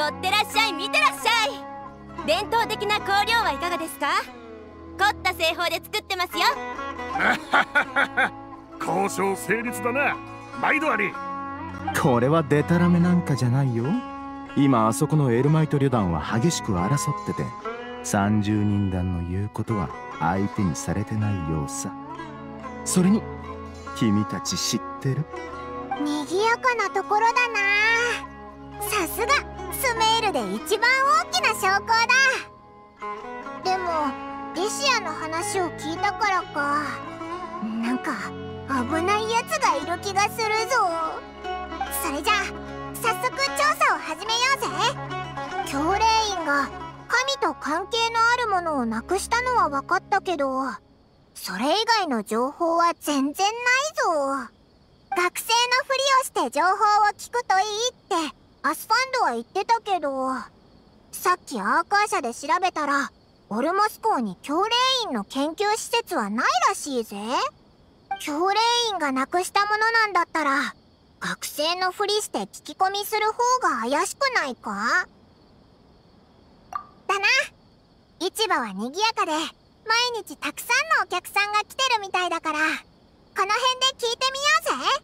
寄ってらっしゃい、見てらっしゃい。伝統的な香料はいかがですか？凝った製法で作ってますよ。 交渉成立だな、バイドアリ。 これはデタラメなんかじゃないよ。今あそこのエルマイト旅団は激しく争ってて、30人団の言うことは相手にされてないようさ。それに君たち知ってる？ 賑やかなところだな。さすがスメールで一番大きな証拠だ。でもリシアの話を聞いたからか、なんか危ないやつがいる気がするぞ。それじゃあ早速調査を始めようぜ。教令員が神と関係のあるものをなくしたのは分かったけど、それ以外の情報は全然ないぞ。学生のふりをして情報を聞くといいってアスファンドは言ってたけど、さっきアーカー社で調べたらオルモス校に教令員の研究施設はないらしいぜ。教令員がなくしたものなんだったら学生のふりして聞き込みする方が怪しくないか？だな。市場は賑やかで毎日たくさんのお客さんが来てるみたいだから、この辺で聞いてみようぜ。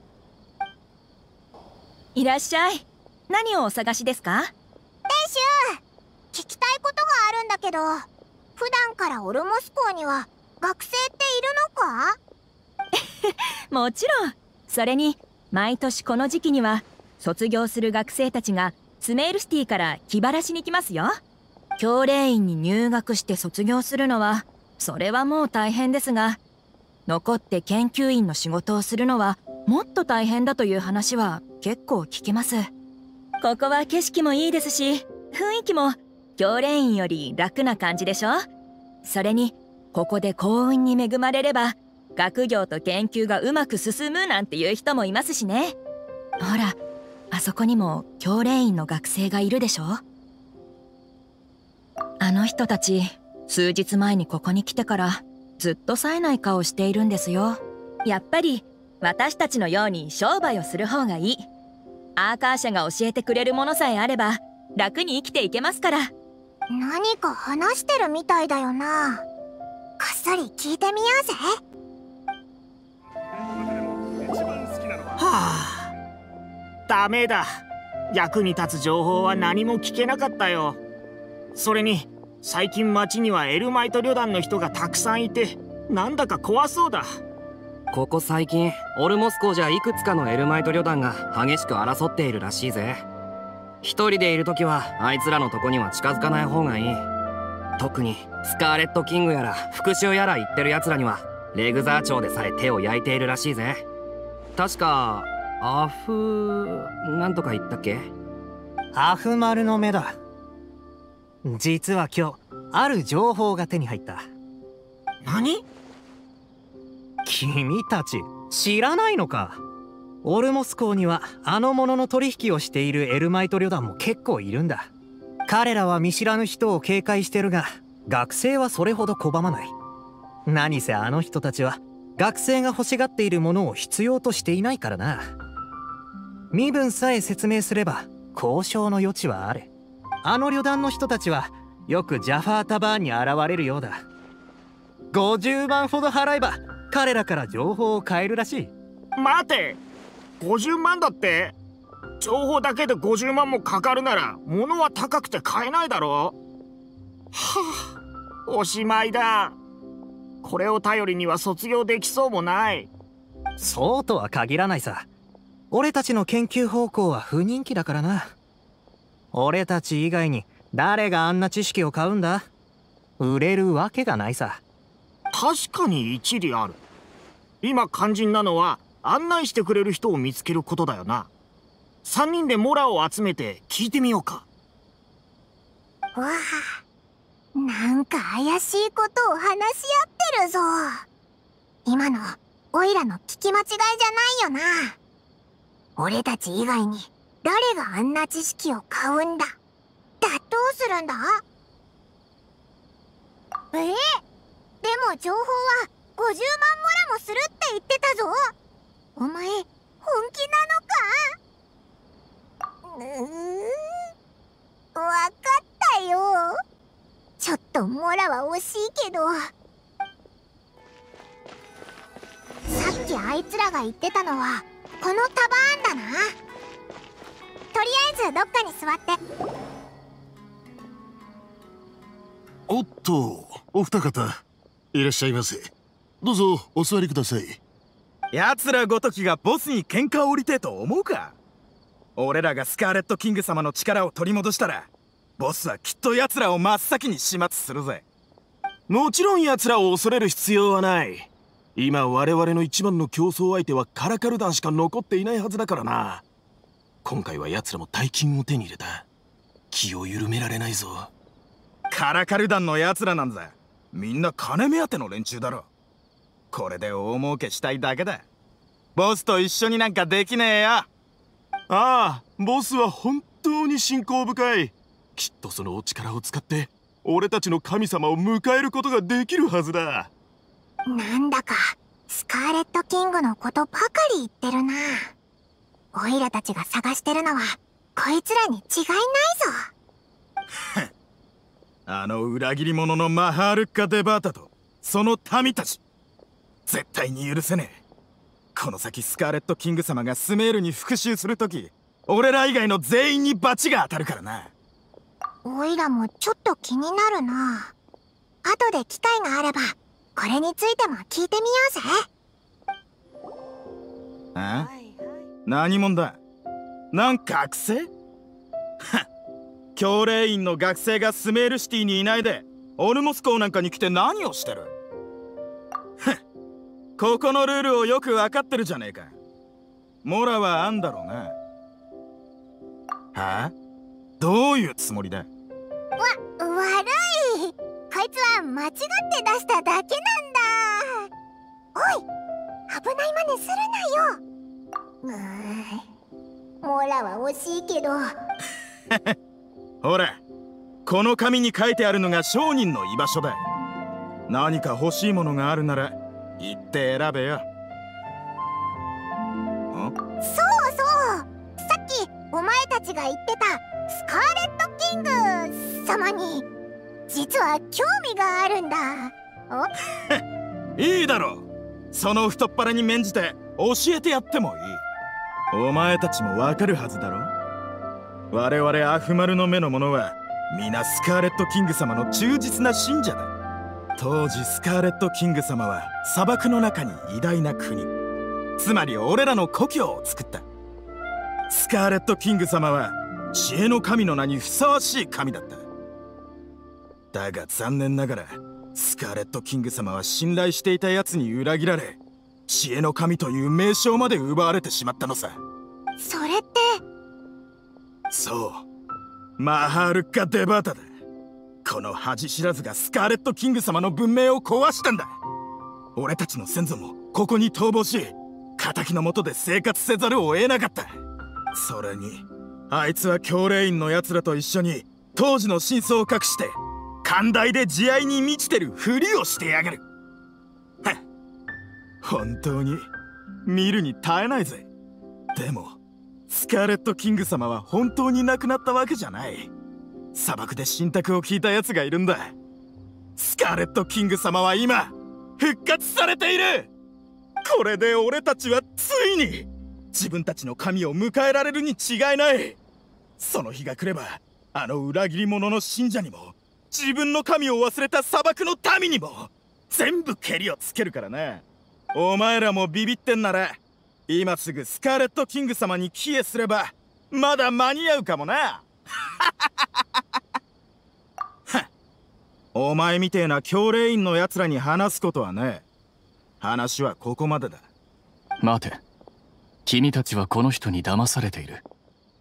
いらっしゃい。何をお探しですか？ 店主、聞きたいことがあるんだけど、普段からオルモス校には学生っているのか？ もちろん。それに毎年この時期には卒業する学生たちがスメールシティから気晴らしに来ますよ。教令員に入学して卒業するのはそれはもう大変ですが、残って研究員の仕事をするのはもっと大変だという話は結構聞きます。ここは景色もいいですし、雰囲気も教令員より楽な感じでしょ。それにここで幸運に恵まれれば学業と研究がうまく進むなんていう人もいますしね。ほら、あそこにも教令員の学生がいるでしょ。あの人たち数日前にここに来てからずっと冴えない顔しているんですよ。やっぱり私たちのように商売をする方がいい。アーカー社が教えてくれるものさえあれば楽に生きていけますから。 何か話してるみたいだよな。こっそり聞いてみようぜ。 はあ、ダメだ。役に立つ情報は何も聞けなかったよ。それに最近町にはエルマイト旅団の人がたくさんいて、なんだか怖そうだ。 ここ最近オルモス校じゃいくつかのエルマイト旅団が激しく争っているらしいぜ。一人でいる時はあいつらのとこには近づかない方がいい。特にスカーレットキングやら復讐やら言ってるやつらにはレグザー町でさえ手を焼いているらしいぜ。確かアフなんとか言ったっけ？ アフマルの目だ。実は今日ある情報が手に入った。 何？ 君たち知らないのか？オルモス校にはあのものの取引をしているエルマイト旅団も結構いるんだ。彼らは見知らぬ人を警戒してるが、学生はそれほど拒まない。何せあの人たちは学生が欲しがっているものを必要としていないからな。身分さえ説明すれば交渉の余地はある。あの旅団の人たちはよくジャファータバーンに現れるようだ。50万ほど払えば彼らから情報を変えるらしい。 待て、50万だって？情報だけで50万もかかるなら物は高くて買えないだろう。はあ、おしまいだ。これを頼りには卒業できそうもない。 そうとは限らないさ。俺たちの研究方向は不人気だからな。俺たち以外に誰があんな知識を買うんだ？売れるわけがないさ。 確かに一理ある。今肝心なのは案内してくれる人を見つけることだよな。3人でモラを集めて聞いてみようか。 わあ、なんか怪しいことを話し合ってるぞ。今のオイラの聞き間違いじゃないよな。俺たち以外に誰があんな知識を買うんだ？どうするんだ？でも情報は50万モラもするって言ってたぞ。お前本気なのか？ かったよ。ちょっとモラは惜しいけど、さっきあいつらが言ってたのはこのタバーンだな。とりあえずどっかに座って。 おっと、お二方いらっしゃいませ。どうぞお座りください。 奴らごときがボスに喧嘩を売りてえと思うか。俺らがスカーレットキング様の力を取り戻したら、ボスはきっと奴らを真っ先に始末するぜ。 もちろん奴らを恐れる必要はない。今我々の一番の競争相手はカラカル団しか残っていないはずだからな。今回は奴らも大金を手に入れた。気を緩められないぞ。 カラカル団の奴らなんざみんな金目当ての連中だろ。これで大儲けしたいだけだ。ボスと一緒になんかできねえよ。 ああ、ボスは本当に信仰深い。きっとそのお力を使って俺たちの神様を迎えることができるはずだ。 なんだかスカーレットキングのことばかり言ってるな。オイラたちが探してるのはこいつらに違いないぞ。 あの裏切り者のマハールッカ・デバータとその民たち、絶対に許せねえ。この先スカーレットキング様がスメールに復讐するとき、俺ら以外の全員に罰が当たるからな。 オイラもちょっと気になるな。後で機会があればこれについても聞いてみようぜ。 あ？何者だ？なんか学生？はっ、教令員の学生がスメールシティにいないでオルモス港なんかに来て何をしてる？ふっ、ここのルールをよく分かってるじゃねえか。モラはあんだろうな。はあ？どういうつもりだ？ 悪い。こいつは間違って出しただけなんだ。おい、危ない真似するなよ。モラは惜しいけど。 ほら、この紙に書いてあるのが商人の居場所だ。何か欲しいものがあるなら言って選べよ。 そうそう、さっきお前たちが言ってたスカーレットキング様に実は興味があるんだ。 いいだろう。その太っ腹に免じて教えてやってもいい。お前たちもわかるはずだろ。我々アフマルの目の者は皆スカーレットキング様の忠実な信者だ。当時スカーレットキング様は砂漠の中に偉大な国、つまり俺らの故郷を作った。スカーレットキング様は知恵の神の名にふさわしい神だった。だが残念ながらスカーレットキング様は信頼していたやつに裏切られ、知恵の神という名称まで奪われてしまったのさ。 それって？ そう、マハールッカ・デバータだ。この恥知らずがスカーレットキング様の文明を壊したんだ。俺たちの先祖もここに逃亡し、仇の下で生活せざるを得なかった。それにあいつは教令員のやつらと一緒に当時の真相を隠して寛大で慈愛に満ちてるふりをしてやがる。はっ、本当に見るに耐えないぜ。でもスカーレットキング様は本当に亡くなったわけじゃない。砂漠で神託を聞いたやつがいるんだ。スカーレットキング様は今復活されている。これで俺たちはついに自分たちの神を迎えられるに違いない。その日が来ればあの裏切り者の信者にも自分の神を忘れた砂漠の民にも全部ケリをつけるからな。お前らもビビってんなら今すぐスカーレットキング様に帰依すればまだ間に合うかもな。お前みてえな教令員のやつらに話すことはね。話はここまでだ。 待て、君たちはこの人に騙されている。 なんだ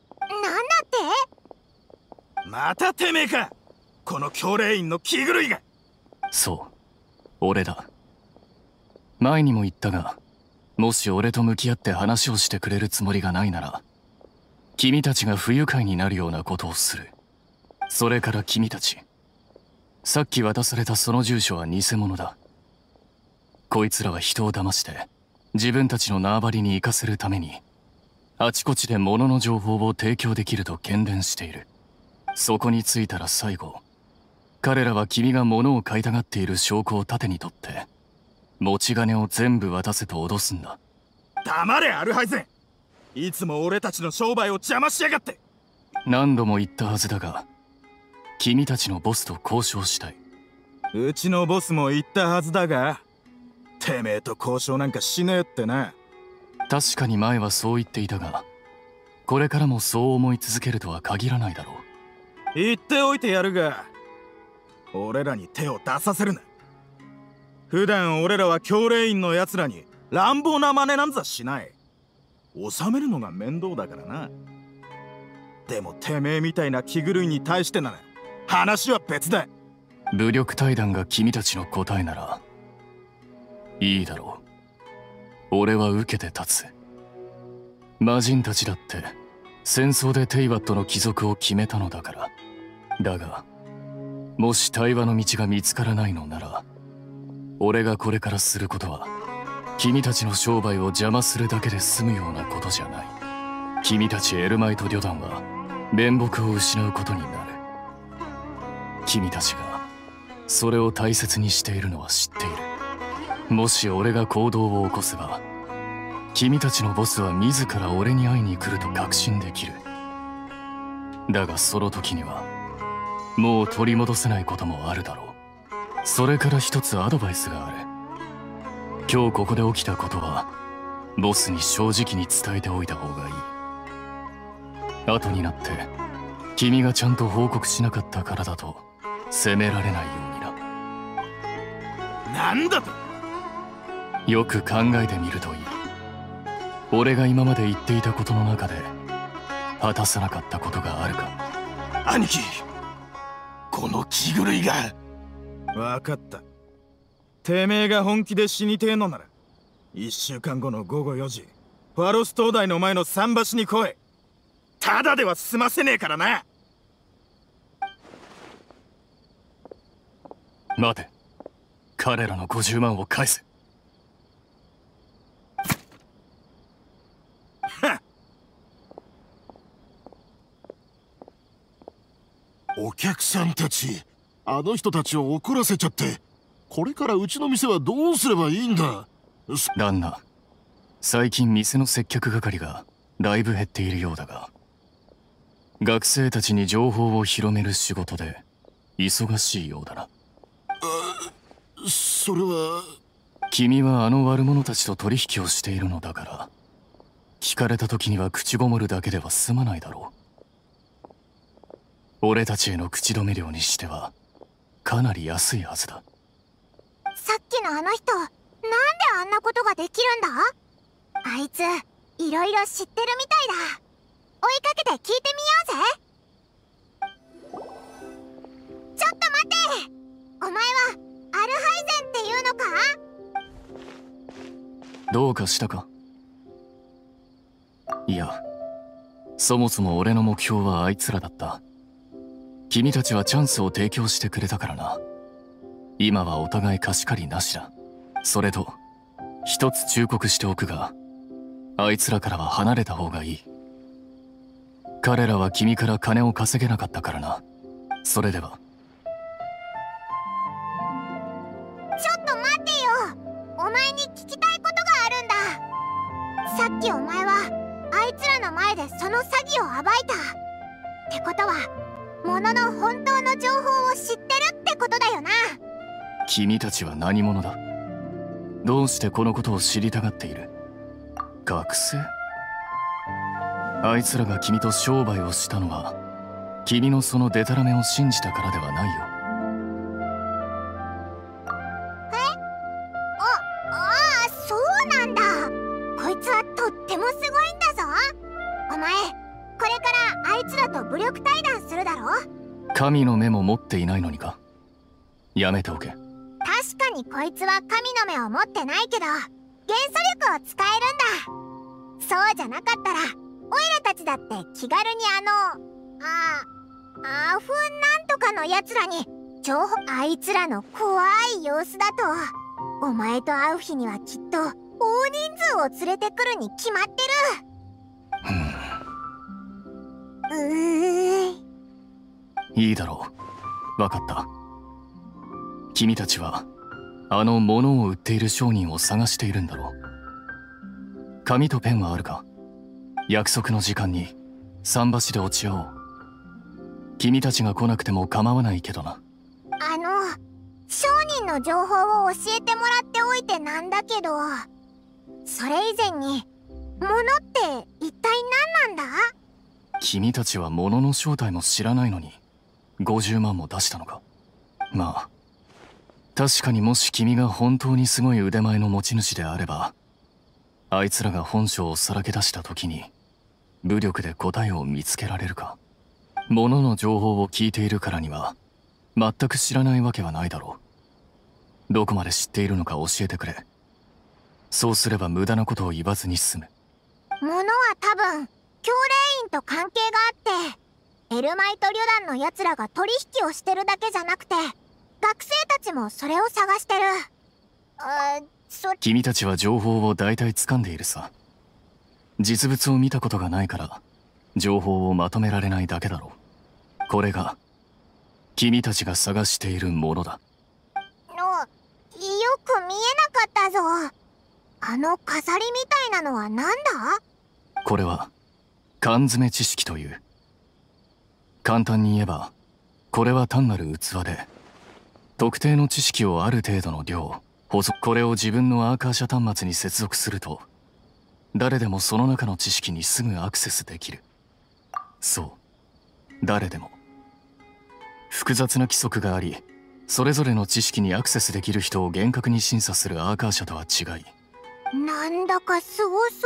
って？ またてめえか、この教令員の気狂いが。 そう、俺だ。前にも言ったが、もし俺と向き合って話をしてくれるつもりがないなら、君たちが不愉快になるようなことをする。それから君たち、さっき渡されたその住所は偽物だ。こいつらは人を騙して自分たちの縄張りに行かせるためにあちこちで物の情報を提供できると喧伝している。 そこに着いたら最後、彼らは君が物を買いたがっている証拠を盾にとって持ち金を全部渡せと脅すんだ。 黙れアルハイゼン。いつも俺たちの商売を邪魔しやがって。 何度も言ったはずだが、君たちのボスと交渉したい。 うちのボスも言ったはずだが、てめえと交渉なんかしねえってな。 確かに前はそう言っていたが、これからもそう思い続けるとは限らないだろう。 言っておいてやるが、俺らに手を出させるな。普段俺らは教令員のやつらに乱暴な真似なんざしない。収めるのが面倒だからな。でもてめえみたいな気狂いに対してなら話は別だ。 武力対談が君たちの答えならいいだろう。俺は受けて立つ。魔人たちだって戦争でテイワットの帰属を決めたのだから。だがもし対話の道が見つからないのなら、俺がこれからすることは君たちの商売を邪魔するだけで済むようなことじゃない。君たちエルマイト旅団は面目を失うことになる。君たちがそれを大切にしているのは知っている。もし俺が行動を起こせば、君たちのボスは自ら俺に会いに来ると確信できる。だがその時にはもう取り戻せないこともあるだろう。それから一つアドバイスがある。今日ここで起きたことはボスに正直に伝えておいた方がいい。後になって君がちゃんと報告しなかったからだと責められないようにな。 なんだと。 よく考えてみるといい。俺が今まで言っていたことの中で果たさなかったことがあるか。 兄貴、この気狂いが。 分かった。てめえが本気で死にてえのなら1週間後の午後4時ファロス灯台の前の桟橋に来い。ただでは済ませねえからな。 待て、彼らの50万を返せ。 お客さんたち、あの人たちを怒らせちゃって、これからうちの店はどうすればいいんだ。 旦那、最近店の接客係がだいぶ減っているようだが、学生たちに情報を広める仕事で忙しいようだな。 それは。 君はあの悪者たちと取引をしているのだから、聞かれた時には口ごもるだけでは済まないだろう。俺たちへの口止め料にしてはかなり安いはずだ。 さっきのあの人、なんであんなことができるんだ？あいついろいろ知ってるみたいだ。追いかけて聞いてみようぜ。ちょっと待て！お前はアルハイゼンっていうのか？ どうかしたか？いや、そもそも俺の目標はあいつらだった。君たちはチャンスを提供してくれたからな。今はお互い貸し借りなしだ。それと一つ忠告しておくが、あいつらからは離れた方がいい。彼らは君から金を稼げなかったからな。それでは。 ちょっと待てよ。お前に聞きたいことがあるんだ。さっきお前はあいつらの前でその詐欺を暴いたってことは、物の本当の情報を知ってるってことだよな。 君たちは何者だ？どうしてこのことを知りたがっている？学生？あいつらが君と商売をしたのは君のそのデタラメを信じたからではないよ。 ああ、そうなんだ。こいつはとってもすごいんだぞ。お前これからあいつらと武力対談するだろ？ 神の目も持っていないのにか？やめておけ。 確かにこいつは神の目を持ってないけど、元素力を使えるんだ。そうじゃなかったらオイラたちだって気軽にアフなんとかのやつらに情報。あいつらの怖い様子だと、お前と会う日にはきっと大人数を連れてくるに決まってる。 いいだろう。わかった。君たちはあの物を売っている商人を探しているんだろう。紙とペンはあるか？約束の時間に桟橋で落ち合おう。君たちが来なくても構わないけどな。 商人の情報を教えてもらっておいてなんだけど、それ以前に物って一体何なんだ？ 君たちは物の正体も知らないのに50万も出したのか。まあ確かに、もし君が本当にすごい腕前の持ち主であれば、あいつらが本性をさらけ出した時に武力で答えを見つけられるか。物の情報を聞いているからには全く知らないわけはないだろう。どこまで知っているのか教えてくれ。そうすれば無駄なことを言わずに済む。 物は多分教令員と関係があって、エルマイト旅団のやつらが取引をしてるだけじゃなくて、学生たちもそれを探してる。 君たちは情報を大体掴んでいるさ。実物を見たことがないから情報をまとめられないだけだろう。これが君たちが探しているものだ。 よく見えなかったぞ。あの飾りみたいなのは何だ？ これは缶詰知識という。簡単に言えばこれは単なる器で、特定の知識をある程度の量これを自分のアーカーシャ端末に接続すると、誰でもその中の知識にすぐアクセスできる。そう、誰でも。複雑な規則があり、それぞれの知識にアクセスできる人を厳格に審査するアーカーシャとは違い、 なんだかすごそう。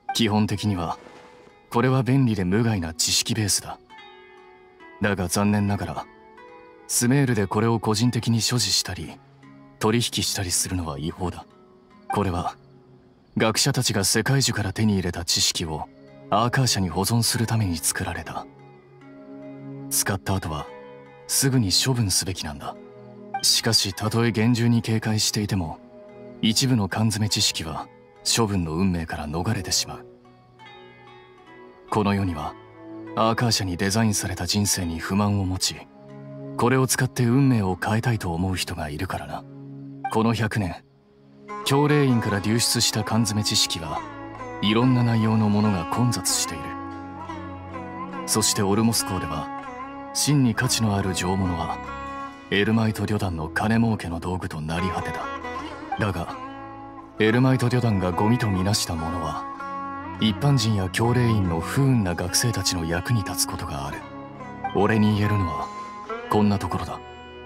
基本的にはこれは便利で無害な知識ベースだ。だが残念ながらスメールでこれを個人的に所持したり取引したりするのは違法だ。これは学者たちが世界中から手に入れた知識をアーカー社に保存するために作られた。使った後はすぐに処分すべきなんだ。しかしたとえ厳重に警戒していても、一部の缶詰知識は処分の運命から逃れてしまう。この世にはアーカー社にデザインされた人生に不満を持ち、これを使って運命を変えたいと思う人がいるからな。この100年、教令員から流出した缶詰知識はいろんな内容のものが混雑している。そしてオルモス港では真に価値のある上物はエルマイト旅団の金儲けの道具となり果てた。だがエルマイト旅団がゴミとみなしたものは一般人や教令員の不運な学生たちの役に立つことがある。俺に言えるのはこんなところだ。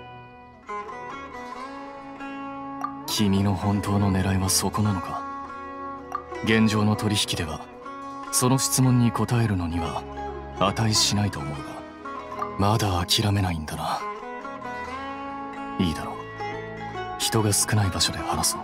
君の本当の狙いはそこなのか。現状の取引ではその質問に答えるのには値しないと思うが、まだ諦めないんだな。いいだろう。人が少ない場所で話そう。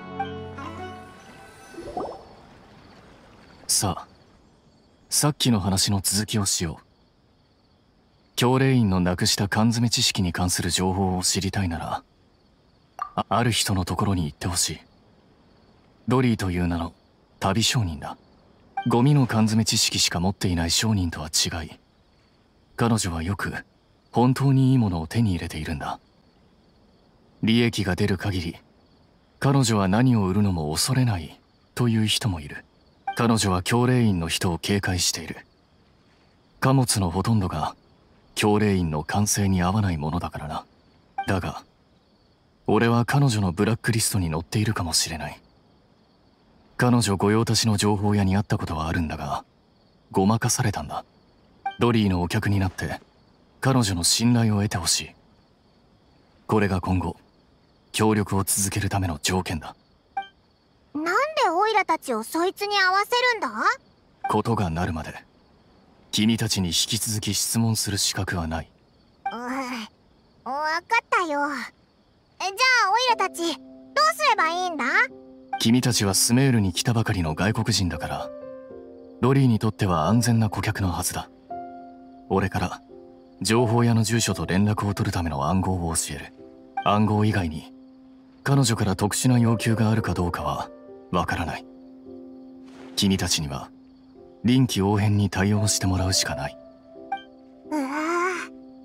さあ、さっきの話の続きをしよう。教令員のなくした缶詰知識に関する情報を知りたいなら、ある人のところに行ってほしい。ドリーという名の旅商人だ。ゴミの缶詰知識しか持っていない商人とは違い、彼女はよく本当にいいものを手に入れているんだ。利益が出る限り彼女は何を売るのも恐れないという人もいる。彼女は教令員の人を警戒している。貨物のほとんどが教令員の完成に合わないものだからな。だが俺は彼女のブラックリストに載っているかもしれない。彼女御用達の情報屋に会ったことはあるんだが、ごまかされたんだ。ドリーのお客になって彼女の信頼を得てほしい。これが今後協力を続けるための条件だ。 なんでオイラたちをそいつに合わせるんだ？ ことがなるまで君たちに引き続き質問する資格はない。 わかったよ。じゃあオイラたちどうすればいいんだ？ 君たちはスメールに来たばかりの外国人だから、ドリーにとっては安全な顧客のはずだ。俺から情報屋の住所と連絡を取るための暗号を教える。暗号以外に彼女から特殊な要求があるかどうかはわからない。君たちには臨機応変に対応してもらうしかない。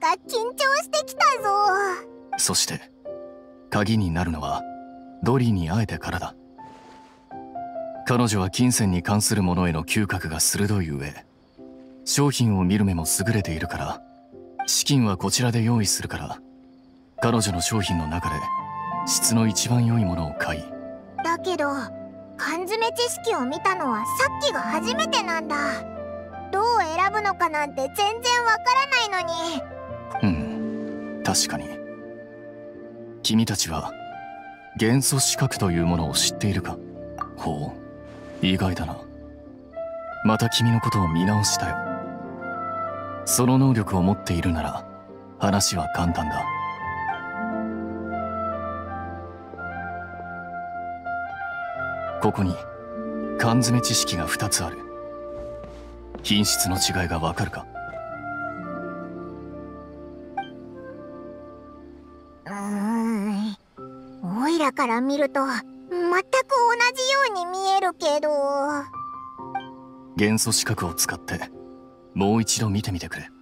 か緊張してきたぞ。 そして鍵になるのはドリーに会えてからだ。彼女は金銭に関するものへの嗅覚が鋭い上、商品を見る目も優れているから、資金はこちらで用意するから、彼女の商品の中で質の一番良いものを買い。 だけど缶詰知識を見たのはさっきが初めてなんだ。どう選ぶのかなんて全然わからないのに。 確かに。君たちは元素視覚というものを知っているか？ほう、意外だな。また君のことを見直したよ。その能力を持っているなら話は簡単だ。ここに缶詰知識が2つある。品質の違いがわかるか？ オイラから見ると全く同じように見えるけど。 元素視覚を使ってもう一度見てみてくれ。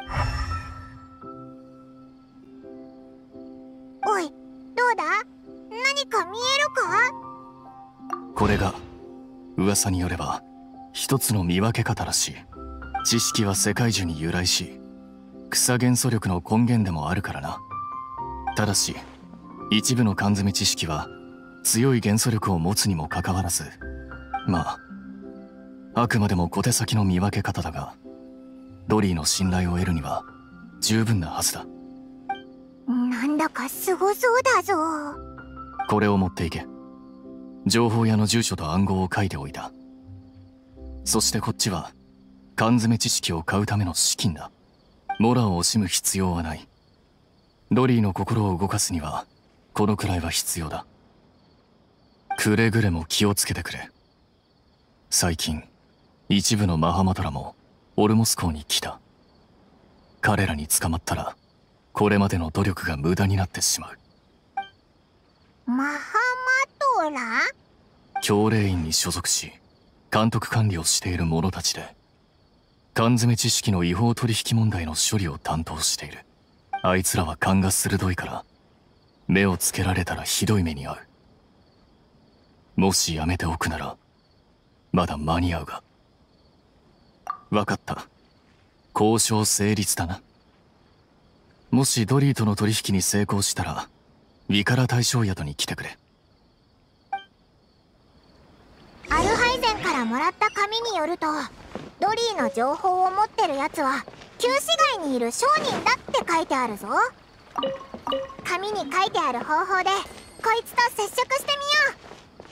おい、どうだ？何か見えるか？ これが噂によれば一つの見分け方らしい。知識は世界中に由来し、草元素力の根源でもあるからな。ただし一部の缶詰知識は強い元素力を持つにもかかわらず、まああくまでも小手先の見分け方だが、ドリーの信頼を得るには十分なはずだ。 なんだかすごそうだぞ。 これを持っていけ。情報屋の住所と暗号を書いておいた。そしてこっちは缶詰知識を買うための資金だ。モラを惜しむ必要はない。ドリーの心を動かすにはこのくらいは必要だ。くれぐれも気をつけてくれ。最近一部のマハマトラもオルモス港に来た。彼らに捕まったらこれまでの努力が無駄になってしまう。 マハマトラ？ 教令員に所属し監督管理をしている者たちで、缶詰知識の違法取引問題の処理を担当している。あいつらは勘が鋭いから目をつけられたらひどい目に遭う。もしやめておくならまだ間に合うが。分かった。交渉成立だな。もしドリーとの取引に成功したらウィカラ大将宿に来てくれ。 アルハイゼンからもらった紙によると、ドリーの情報を持ってるやつは旧市街にいる商人だって書いてあるぞ。紙に書いてある方法でこいつと接触してみよう。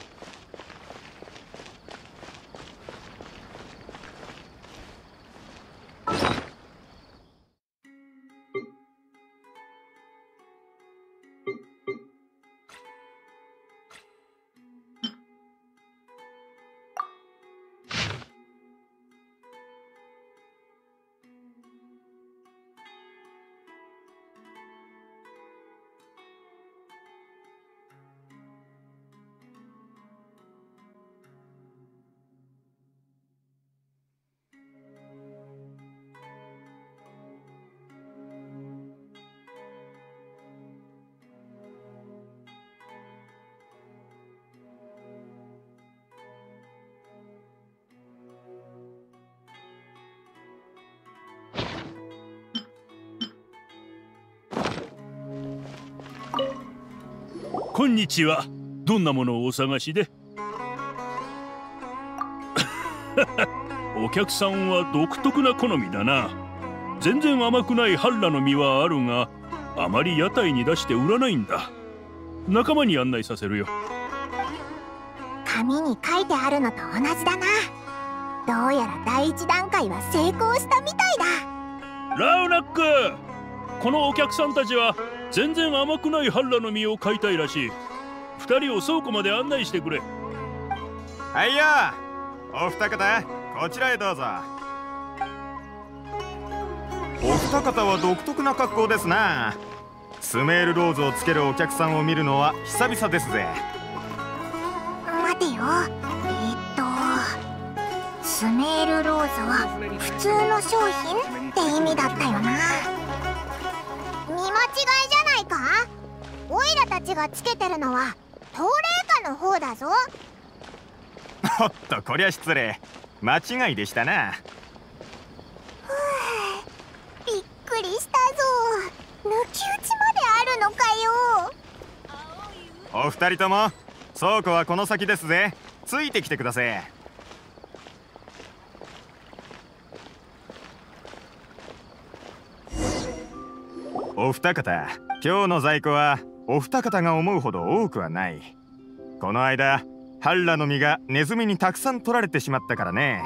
こんにちは。どんなものをお探しで？お客さんは独特な好みだな。全然甘くないハッラの実はあるが、あまり屋台に出して売らないんだ。仲間に案内させるよ。 紙に書いてあるのと同じだな。どうやら第一段階は成功したみたいだ。 ラウナック、このお客さんたちは全然甘くないハッラの実を買いたいらしい。二人を倉庫まで案内してくれ。 はいよ、お二方こちらへどうぞ。お二方は独特な格好ですな。スメールローズをつけるお客さんを見るのは久々ですぜ。 待てよ、スメールローズは普通の商品って意味だったよな。 じゃないか。オイラたちがつけてるのは冬冷夏の方だぞ。 おっと、こりゃ失礼。間違いでしたな。 びっくりしたぞ。抜き打ちまであるのかよ。 お二人とも倉庫はこの先ですぜ。ついてきてください。お二方、今日の在庫はお二方が思うほど多くはない。この間ハッラの実がネズミにたくさん取られてしまったからね。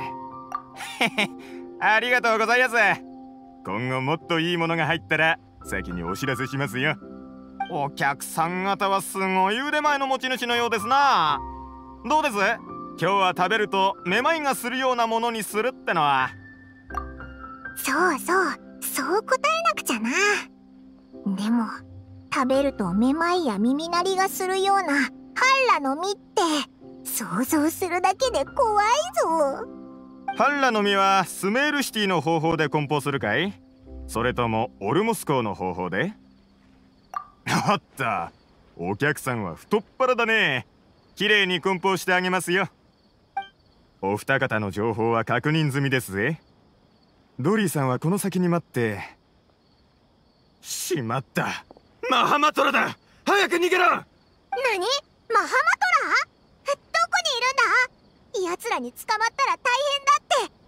ありがとうございます。今後もっといいものが入ったら先にお知らせしますよ。お客さん方はすごい腕前の持ち主のようですな。どうです？今日は食べるとめまいがするようなものにするってのは。 そう答えなくちゃな。でも食べるとめまいや耳鳴りがするようなハッラの実って想像するだけで怖いぞ。 ハッラの実はスメールシティの方法で梱包するかい？それともオルモス港の方法で？あった、お客さんは太っ腹だね。綺麗に梱包してあげますよ。お二方の情報は確認済みですぜ。ドリーさんはこの先に待って。しまった、マハマトラだ。早く逃げろ。 何？マハマトラ？どこにいるんだ？奴らに捕まったら大変だって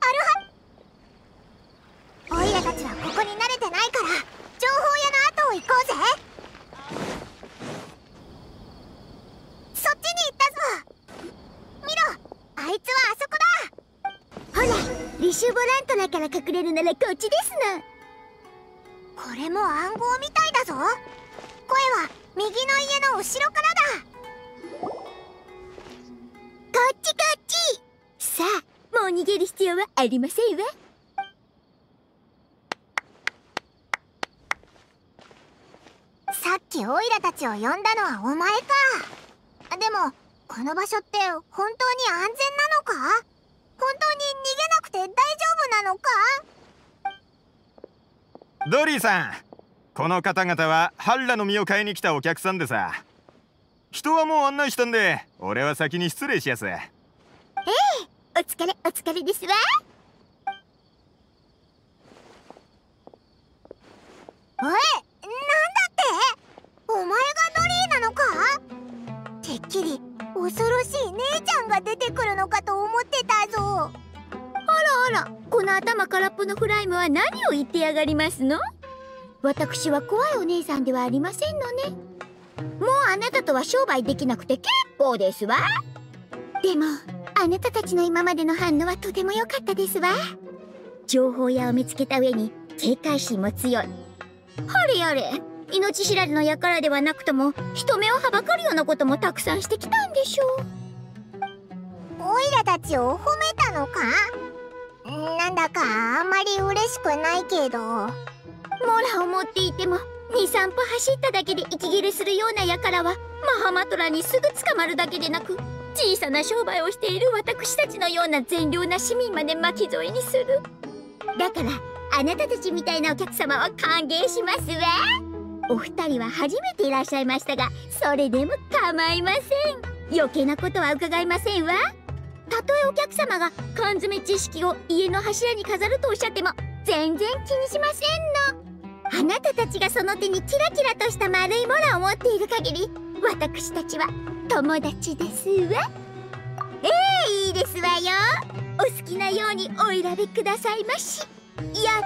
あるは。オイラたちはここに慣れてないから情報屋の後を行こうぜ。そっちに行ったぞ。見ろ、あいつはあそこだ。ほら、リシュボラントナから隠れるならこっちですな。これも暗号みたいだぞ。声は右の家の後ろからだ。こっちこっち。さあ、もう逃げる必要はありませんわ。さっきオイラたちを呼んだのはお前か。でもこの場所って本当に安全なのか？本当に逃げなくて大丈夫なのか？ ドリーさん、この方々はハッラの実を買いに来たお客さんでさ。人はもう案内したんで俺は先に失礼しやす。 ええ、お疲れですわ。おい、なんだって？お前がドリーなのか？てっきり恐ろしい姉ちゃんが出てくるのかと思ってたぞ。あら、この頭空っぽのフライムは何を言ってやがりますの？私は怖いお姉さんではありませんのね。もうあなたとは商売できなくて結構ですわ。でもあなたたちの今までの反応はとても良かったですわ。情報屋を見つけた上に警戒心も強い。はれやれ、命知らずの輩ではなくとも人目をはばかるようなこともたくさんしてきたんでしょう。オイラたちを褒めたのか？なんだかあんまり嬉しくないけど。モラを持っていても 2,3 歩走っただけで息切れするような輩はマハマトラにすぐ捕まるだけでなく、小さな商売をしている私たちのような善良な市民まで巻き添えにする。だからあなたたちみたいなお客様は歓迎しますわ。お二人は初めていらっしゃいましたが、それでも構いません。余計なことは伺いませんわ。たとえお客様が缶詰知識を家の柱に飾るとおっしゃっても全然気にしませんの。あなたたちがその手にキラキラとした丸いモラを持っている限り、私たちは友達ですわ。いいですわよ。お好きなようにお選びくださいまし。わ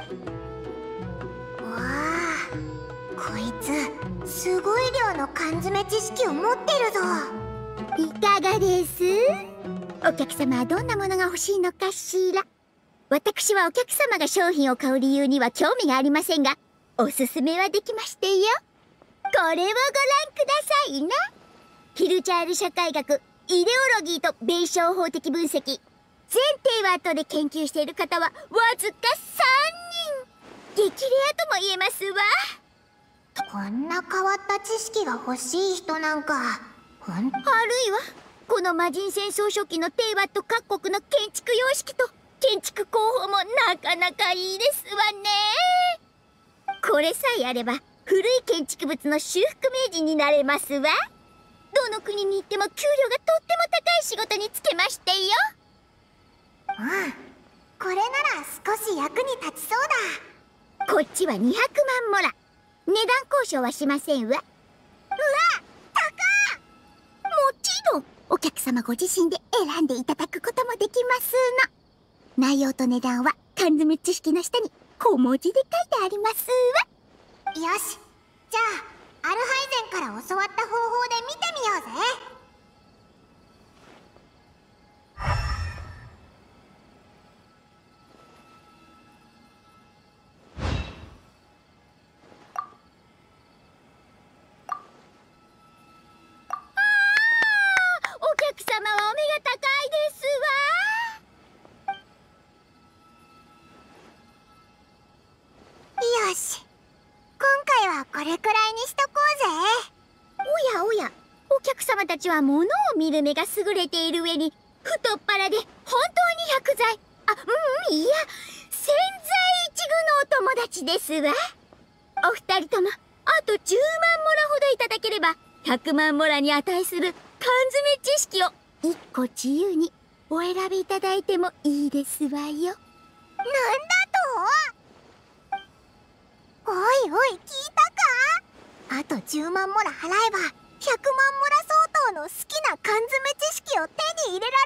あ、こいつすごい量の缶詰知識を持ってるぞ。いかがです？お客様はどんなものが欲しいのかしら。私はお客様が商品を買う理由には興味がありませんが、おすすめはできましてよ。これをご覧くださいな。ヒルチャール社会学、イデオロギーと弁証法的分析、全テイワートで研究している方はわずか3人。激レアとも言えますわ。こんな変わった知識が欲しい人なんかあるいはこの魔人戦争初期のテイワット各国の建築様式と建築工法もなかなかいいですわね。これさえあれば古い建築物の修復名人になれますわ。どの国に行っても給料がとっても高い仕事に就けましてよ。 うん、これなら少し役に立ちそうだ。こっちは200万モラ。値段交渉はしませんわ。うわ、高っ。もちろんお客様ご自身で選んでいただくこともできますの。内容と値段は缶詰知識の下に小文字で書いてありますわ。よし、じゃあアルハイゼンから教わった方法で見てみようぜ。お客様はお目が高いですわ。よし、今回はこれくらいにしとこうぜ。おやおや、お客様たちは物を見る目が優れている上に太っ腹で本当に100歳、いや千載一遇のお友達ですわ。お二人ともあと10万モラほどいただければ100万モラに値する缶詰知識を1個自由にお選びいただいてもいいですわよ。なんだと？おいおい、聞いたか？あと10万モラ払えば100万モラ相当の好きな缶詰知識を手に入れられる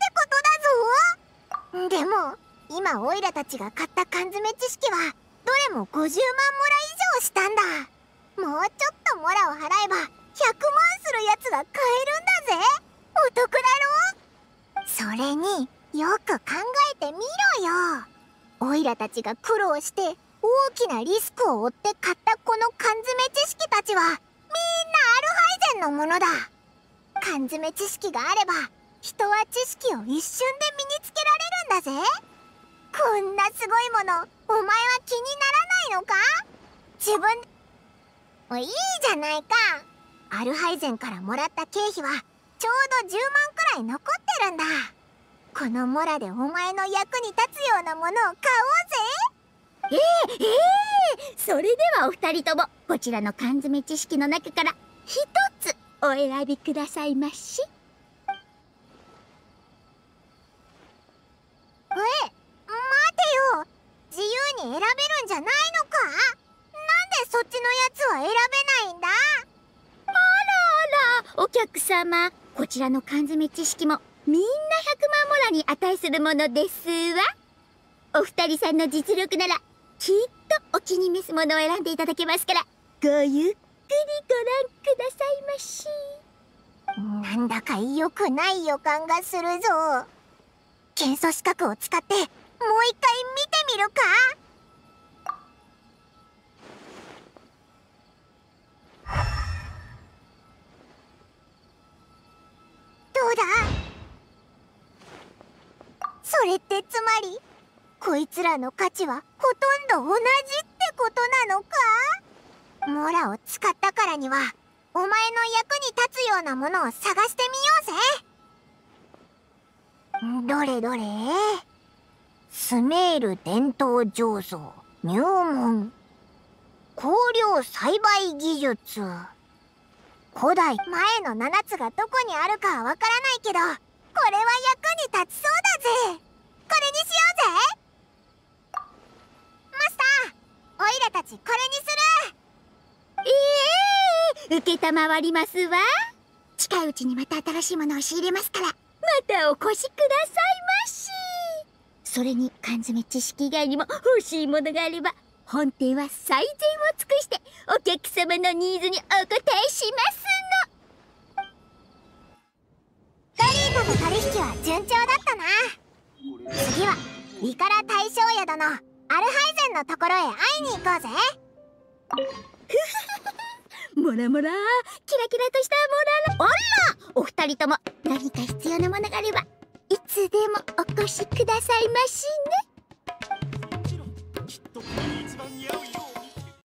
ってことだぞ。でも今オイラたちが買った缶詰知識はどれも50万モラ以上したんだ。もうちょっとモラを払えば100万するやつが買えるんだぜ。お得だろ？それによく考えてみろよ。オイラたちが苦労して大きなリスクを負って買ったこの缶詰知識たちはみんなアルハイゼンのものだ。缶詰知識があれば人は知識を一瞬で身につけられるんだぜ。こんなすごいものお前は気にならないのか？自分でいいじゃないか。アルハイゼンからもらった経費はちょうど10万くらい残ってるんだ。このモラでお前の役に立つようなものを買おうぜ。それではお二人ともこちらの缶詰知識の中から一つお選びくださいまし。待てよ、自由に選べるんじゃないのか？なんでそっちのやつは選べないんだ？あらあら、お客様、こちらの缶詰知識もみんな100万モラに値するものですわ。お二人さんの実力ならきっとお気に召すものを選んでいただけますから、ごゆっくりご覧くださいまし。なんだか良くない予感がするぞ。検査資格を使ってもう一回見てみるか？どうだ？それってつまりこいつらの価値はほとんど同じってことなのか？モラを使ったからにはお前の役に立つようなものを探してみようぜ。どれどれ？スメール伝統醸造入門、香料栽培技術、古代前の7つがどこにあるかはわからないけど、これは役に立ちそうだぜ。これにしようぜ。マスター、オイラたちこれにする。受けたまわりますわ。近いうちにまた新しいものを仕入れますから、またお越しくださいまし。それに缶詰知識以外にも欲しいものがあれば本店は最善を尽くしてお客様のニーズにお答えしますの。ガリーとの取引は順調だったな。次はリカラ大将宿のアルハイゼンのところへ会いに行こうぜ。モラモラ、キラキラとしたモララ。あら、お二人とも何か必要なものがあればいつでもお越しくださいましね。 きっとこれに一番似合う